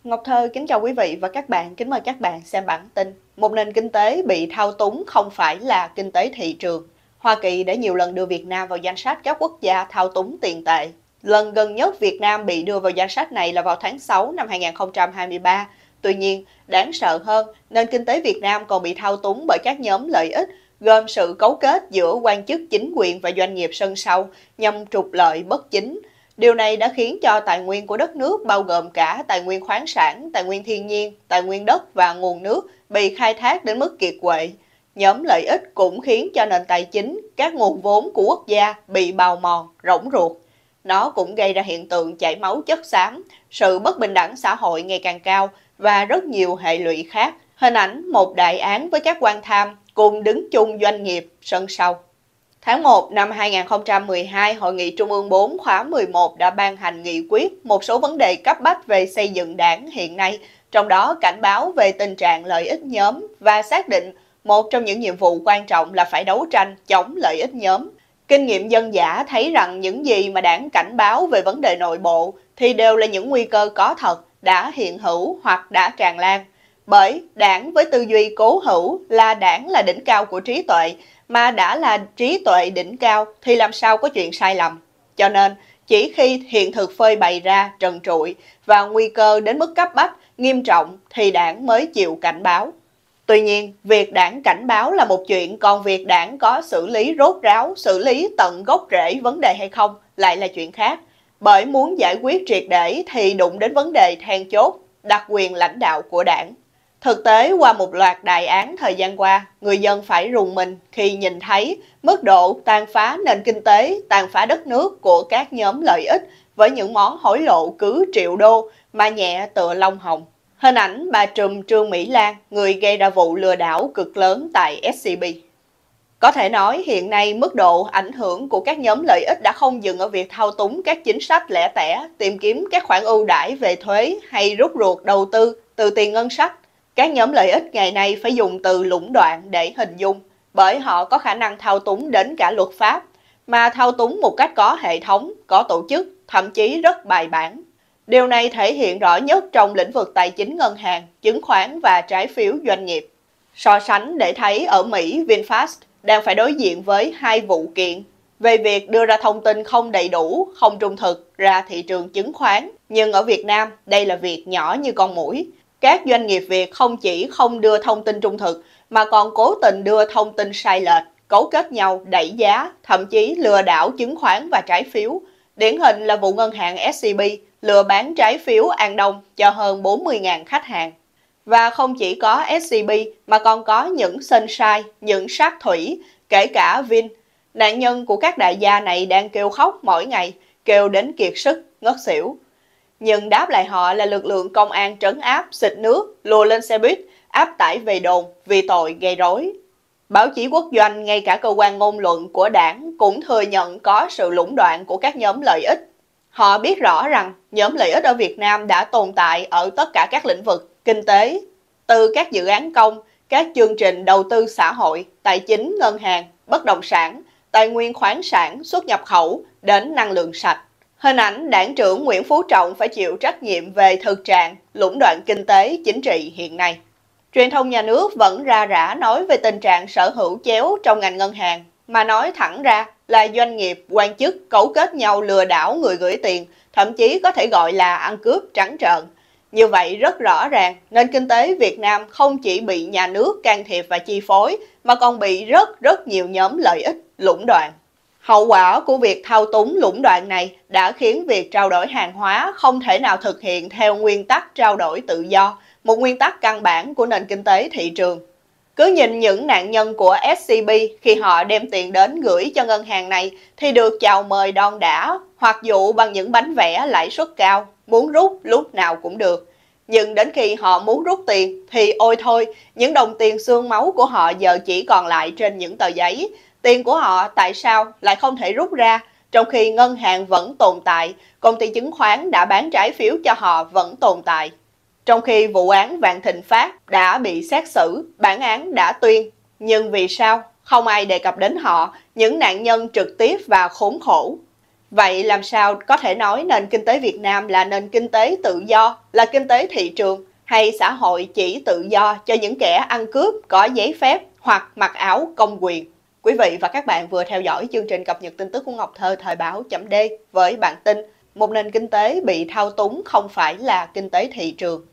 Ngọc Thơ kính chào quý vị và các bạn, kính mời các bạn xem bản tin. Một nền kinh tế bị thao túng không phải là kinh tế thị trường. Hoa Kỳ đã nhiều lần đưa Việt Nam vào danh sách các quốc gia thao túng tiền tệ. Lần gần nhất Việt Nam bị đưa vào danh sách này là vào tháng 6 năm 2023. Tuy nhiên, đáng sợ hơn, nền kinh tế Việt Nam còn bị thao túng bởi các nhóm lợi ích, gồm sự cấu kết giữa quan chức chính quyền và doanh nghiệp sân sau nhằm trục lợi bất chính. Điều này đã khiến cho tài nguyên của đất nước bao gồm cả tài nguyên khoáng sản, tài nguyên thiên nhiên, tài nguyên đất và nguồn nước bị khai thác đến mức kiệt quệ. Nhóm lợi ích cũng khiến cho nền tài chính, các nguồn vốn của quốc gia bị bào mòn, rỗng ruột. Nó cũng gây ra hiện tượng chảy máu chất xám, sự bất bình đẳng xã hội ngày càng cao và rất nhiều hệ lụy khác. Hình ảnh một đại án với các quan tham cùng đứng chung doanh nghiệp sân sau. Tháng 1 năm 2012, Hội nghị Trung ương 4 khóa 11 đã ban hành nghị quyết một số vấn đề cấp bách về xây dựng đảng hiện nay, trong đó cảnh báo về tình trạng lợi ích nhóm và xác định một trong những nhiệm vụ quan trọng là phải đấu tranh chống lợi ích nhóm. Kinh nghiệm dân dã thấy rằng những gì mà đảng cảnh báo về vấn đề nội bộ thì đều là những nguy cơ có thật, đã hiện hữu hoặc đã tràn lan. Bởi đảng với tư duy cố hữu là đảng là đỉnh cao của trí tuệ, mà đã là trí tuệ đỉnh cao thì làm sao có chuyện sai lầm. Cho nên, chỉ khi hiện thực phơi bày ra trần trụi và nguy cơ đến mức cấp bách, nghiêm trọng thì đảng mới chịu cảnh báo. Tuy nhiên, việc đảng cảnh báo là một chuyện, còn việc đảng có xử lý rốt ráo, xử lý tận gốc rễ vấn đề hay không lại là chuyện khác. Bởi muốn giải quyết triệt để thì đụng đến vấn đề then chốt, đặc quyền lãnh đạo của đảng. Thực tế, qua một loạt đại án thời gian qua, người dân phải rùng mình khi nhìn thấy mức độ tàn phá nền kinh tế, tàn phá đất nước của các nhóm lợi ích với những món hối lộ cứ triệu đô mà nhẹ tựa lông hồng. Hình ảnh bà trùm Trương Mỹ Lan, người gây ra vụ lừa đảo cực lớn tại SCB. Có thể nói hiện nay mức độ ảnh hưởng của các nhóm lợi ích đã không dừng ở việc thao túng các chính sách lẻ tẻ, tìm kiếm các khoản ưu đãi về thuế hay rút ruột đầu tư từ tiền ngân sách. Các nhóm lợi ích ngày nay phải dùng từ lũng đoạn để hình dung, bởi họ có khả năng thao túng đến cả luật pháp, mà thao túng một cách có hệ thống, có tổ chức, thậm chí rất bài bản. Điều này thể hiện rõ nhất trong lĩnh vực tài chính ngân hàng, chứng khoán và trái phiếu doanh nghiệp. So sánh để thấy ở Mỹ, VinFast đang phải đối diện với hai vụ kiện về việc đưa ra thông tin không đầy đủ, không trung thực ra thị trường chứng khoán. Nhưng ở Việt Nam, đây là việc nhỏ như con muỗi. Các doanh nghiệp Việt không chỉ không đưa thông tin trung thực, mà còn cố tình đưa thông tin sai lệch, cấu kết nhau, đẩy giá, thậm chí lừa đảo chứng khoán và trái phiếu. Điển hình là vụ ngân hàng SCB lừa bán trái phiếu An Đông cho hơn 40.000 khách hàng. Và không chỉ có SCB mà còn có những Sunshine, những Sát Thủy, kể cả Vin. Nạn nhân của các đại gia này đang kêu khóc mỗi ngày, kêu đến kiệt sức, ngất xỉu. Nhưng đáp lại họ là lực lượng công an trấn áp, xịt nước, lùa lên xe buýt, áp tải về đồn vì tội gây rối. Báo chí quốc doanh, ngay cả cơ quan ngôn luận của đảng cũng thừa nhận có sự lũng đoạn của các nhóm lợi ích. Họ biết rõ rằng nhóm lợi ích ở Việt Nam đã tồn tại ở tất cả các lĩnh vực kinh tế, từ các dự án công, các chương trình đầu tư xã hội, tài chính, ngân hàng, bất động sản, tài nguyên khoáng sản, xuất nhập khẩu đến năng lượng sạch. Hình ảnh đảng trưởng Nguyễn Phú Trọng phải chịu trách nhiệm về thực trạng lũng đoạn kinh tế chính trị hiện nay. Truyền thông nhà nước vẫn ra rả nói về tình trạng sở hữu chéo trong ngành ngân hàng, mà nói thẳng ra là doanh nghiệp, quan chức cấu kết nhau lừa đảo người gửi tiền, thậm chí có thể gọi là ăn cướp trắng trợn. Như vậy rất rõ ràng, nền kinh tế Việt Nam không chỉ bị nhà nước can thiệp và chi phối, mà còn bị rất nhiều nhóm lợi ích lũng đoạn. Hậu quả của việc thao túng lũng đoạn này đã khiến việc trao đổi hàng hóa không thể nào thực hiện theo nguyên tắc trao đổi tự do, một nguyên tắc căn bản của nền kinh tế thị trường. Cứ nhìn những nạn nhân của SCB khi họ đem tiền đến gửi cho ngân hàng này thì được chào mời đon đả, hoặc dụ bằng những bánh vẽ lãi suất cao, muốn rút lúc nào cũng được. Nhưng đến khi họ muốn rút tiền thì ôi thôi, những đồng tiền xương máu của họ giờ chỉ còn lại trên những tờ giấy. Tiền của họ tại sao lại không thể rút ra, trong khi ngân hàng vẫn tồn tại, công ty chứng khoán đã bán trái phiếu cho họ vẫn tồn tại. Trong khi vụ án Vạn Thịnh Phát đã bị xét xử, bản án đã tuyên, nhưng vì sao không ai đề cập đến họ, những nạn nhân trực tiếp và khốn khổ? Vậy làm sao có thể nói nền kinh tế Việt Nam là nền kinh tế tự do, là kinh tế thị trường, hay xã hội chỉ tự do cho những kẻ ăn cướp có giấy phép hoặc mặc áo công quyền? Quý vị và các bạn vừa theo dõi chương trình cập nhật tin tức của Ngọc Thơ thời báo chấm D với bản tin một nền kinh tế bị thao túng không phải là kinh tế thị trường.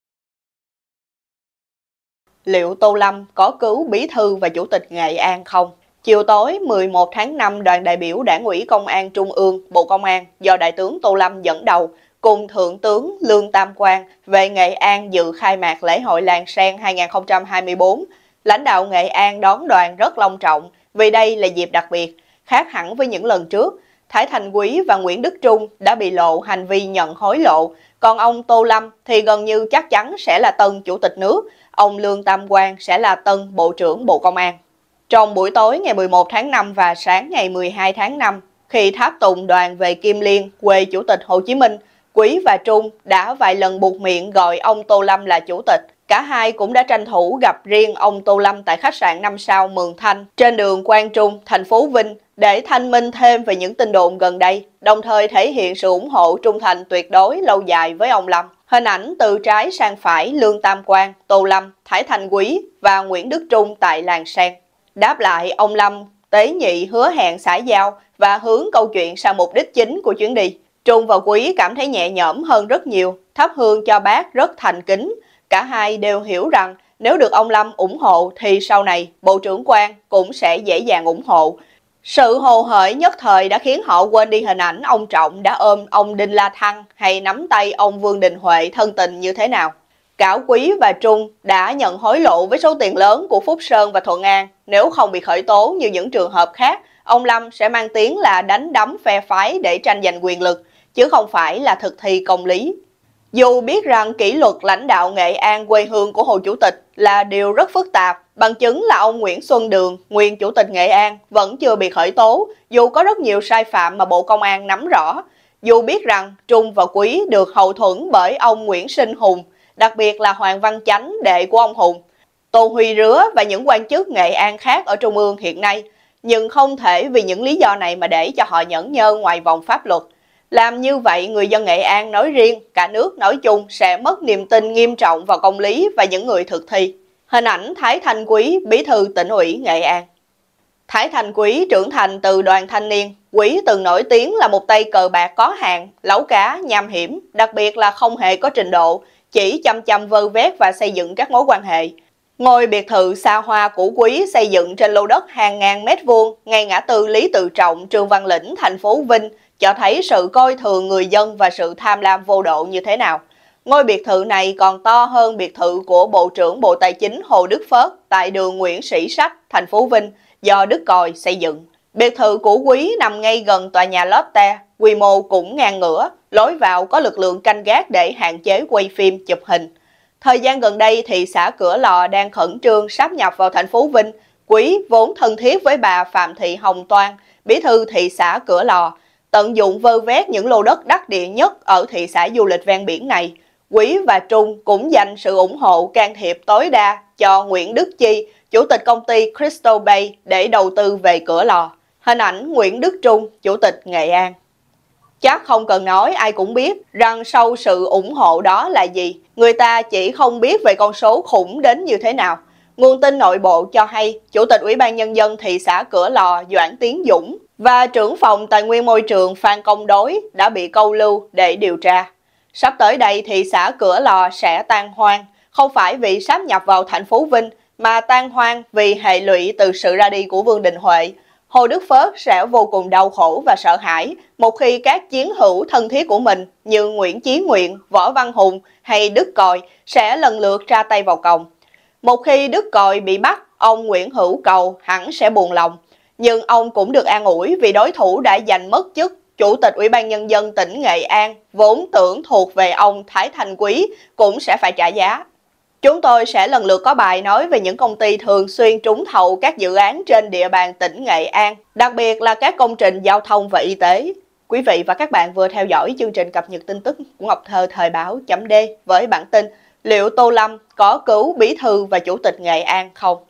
Liệu Tô Lâm có cứu Bí thư và Chủ tịch Nghệ An không? Chiều tối 11 tháng 5, đoàn đại biểu Đảng ủy Công an Trung ương, Bộ Công an do Đại tướng Tô Lâm dẫn đầu cùng Thượng tướng Lương Tam Quang về Nghệ An dự khai mạc lễ hội Làng Sen 2024. Lãnh đạo Nghệ An đón đoàn rất long trọng vì đây là dịp đặc biệt, khác hẳn với những lần trước. Thái Thành Quý và Nguyễn Đức Trung đã bị lộ hành vi nhận hối lộ, còn ông Tô Lâm thì gần như chắc chắn sẽ là tân Chủ tịch nước, ông Lương Tam Quang sẽ là tân Bộ trưởng Bộ Công an. Trong buổi tối ngày 11 tháng 5 và sáng ngày 12 tháng 5, khi tháp tùng đoàn về Kim Liên, quê Chủ tịch Hồ Chí Minh, Quý và Trung đã vài lần buột miệng gọi ông Tô Lâm là Chủ tịch. Cả hai cũng đã tranh thủ gặp riêng ông Tô Lâm tại khách sạn 5 sao Mường Thanh trên đường Quang Trung, thành phố Vinh để thanh minh thêm về những tin đồn gần đây, đồng thời thể hiện sự ủng hộ trung thành tuyệt đối lâu dài với ông Lâm. Hình ảnh từ trái sang phải Lương Tam Quang, Tô Lâm, Thái Thành Quý và Nguyễn Đức Trung tại làng Sen. Đáp lại, ông Lâm tế nhị hứa hẹn xã giao và hướng câu chuyện sang mục đích chính của chuyến đi. Trung và Quý cảm thấy nhẹ nhõm hơn rất nhiều, thắp hương cho bác rất thành kính. Cả hai đều hiểu rằng nếu được ông Lâm ủng hộ thì sau này Bộ trưởng Quang cũng sẽ dễ dàng ủng hộ. Sự hồ hởi nhất thời đã khiến họ quên đi hình ảnh ông Trọng đã ôm ông Đinh La Thăng hay nắm tay ông Vương Đình Huệ thân tình như thế nào. Cả Quý và Trung đã nhận hối lộ với số tiền lớn của Phúc Sơn và Thuận An. Nếu không bị khởi tố như những trường hợp khác, ông Lâm sẽ mang tiếng là đánh đấm phe phái để tranh giành quyền lực, chứ không phải là thực thi công lý. Dù biết rằng kỷ luật lãnh đạo Nghệ An quê hương của Hồ Chủ tịch là điều rất phức tạp, bằng chứng là ông Nguyễn Xuân Đường, nguyên Chủ tịch Nghệ An, vẫn chưa bị khởi tố, dù có rất nhiều sai phạm mà Bộ Công an nắm rõ. Dù biết rằng Trung và Quý được hậu thuẫn bởi ông Nguyễn Sinh Hùng, đặc biệt là Hoàng Văn Chánh, đệ của ông Hùng, Tô Huy Rứa và những quan chức Nghệ An khác ở Trung ương hiện nay, nhưng không thể vì những lý do này mà để cho họ nhẫn nhơ ngoài vòng pháp luật. Làm như vậy, người dân Nghệ An nói riêng, cả nước nói chung sẽ mất niềm tin nghiêm trọng vào công lý và những người thực thi. Hình ảnh Thái Thành Quý, Bí thư Tỉnh ủy Nghệ An. Thái Thành Quý trưởng thành từ đoàn thanh niên. Quý từng nổi tiếng là một tay cờ bạc có hạn, lẩu cá, nham hiểm, đặc biệt là không hề có trình độ, chỉ chăm chăm vơ vét và xây dựng các mối quan hệ. Ngôi biệt thự xa hoa của Quý xây dựng trên lô đất hàng ngàn mét vuông ngay ngã tư Lý Tự Trọng, Trương Văn Lĩnh, thành phố Vinh, cho thấy sự coi thường người dân và sự tham lam vô độ như thế nào. Ngôi biệt thự này còn to hơn biệt thự của Bộ trưởng Bộ Tài chính Hồ Đức Phớt tại đường Nguyễn Sĩ Sách, thành phố Vinh, do Đức Còi xây dựng. Biệt thự của Quý nằm ngay gần tòa nhà Lotte, quy mô cũng ngang ngửa, lối vào có lực lượng canh gác để hạn chế quay phim, chụp hình. Thời gian gần đây, thị xã Cửa Lò đang khẩn trương sáp nhập vào thành phố Vinh. Quý vốn thân thiết với bà Phạm Thị Hồng Toan, bí thư thị xã Cửa Lò, tận dụng vơ vét những lô đất đắc địa nhất ở thị xã du lịch ven biển này. Quý và Trung cũng dành sự ủng hộ can thiệp tối đa cho Nguyễn Đức Chi, chủ tịch công ty Crystal Bay để đầu tư về Cửa Lò. Hình ảnh Nguyễn Đức Trung, chủ tịch Nghệ An. Chắc không cần nói, ai cũng biết rằng sau sự ủng hộ đó là gì. Người ta chỉ không biết về con số khủng đến như thế nào. Nguồn tin nội bộ cho hay, Chủ tịch Ủy ban Nhân dân thị xã Cửa Lò Doãn Tiến Dũng và trưởng phòng Tài nguyên Môi trường Phan Công Đối đã bị câu lưu để điều tra. Sắp tới đây, thị xã Cửa Lò sẽ tan hoang, không phải vì sáp nhập vào thành phố Vinh, mà tan hoang vì hệ lụy từ sự ra đi của Vương Đình Huệ. Hồ Đức Phớt sẽ vô cùng đau khổ và sợ hãi một khi các chiến hữu thân thiết của mình như Nguyễn Chí Nguyện, Võ Văn Hùng hay Đức Còi sẽ lần lượt ra tay vào còng. Một khi Đức Còi bị bắt, ông Nguyễn Hữu Cầu hẳn sẽ buồn lòng. Nhưng ông cũng được an ủi vì đối thủ đã giành mất chức Chủ tịch Ủy ban Nhân dân tỉnh Nghệ An, vốn tưởng thuộc về ông Thái Thành Quý, cũng sẽ phải trả giá. Chúng tôi sẽ lần lượt có bài nói về những công ty thường xuyên trúng thầu các dự án trên địa bàn tỉnh Nghệ An, đặc biệt là các công trình giao thông và y tế. Quý vị và các bạn vừa theo dõi chương trình cập nhật tin tức của Ngọc Thơ thời báo chấm D với bản tin liệu Tô Lâm có cứu Bí thư và Chủ tịch Nghệ An không?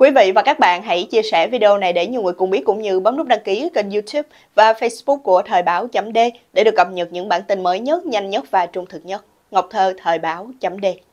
Quý vị và các bạn hãy chia sẻ video này để nhiều người cùng biết, cũng như bấm nút đăng ký kênh YouTube và Facebook của Thời báo .d để được cập nhật những bản tin mới nhất, nhanh nhất và trung thực nhất. Ngọc Thơ, Thời báo .d.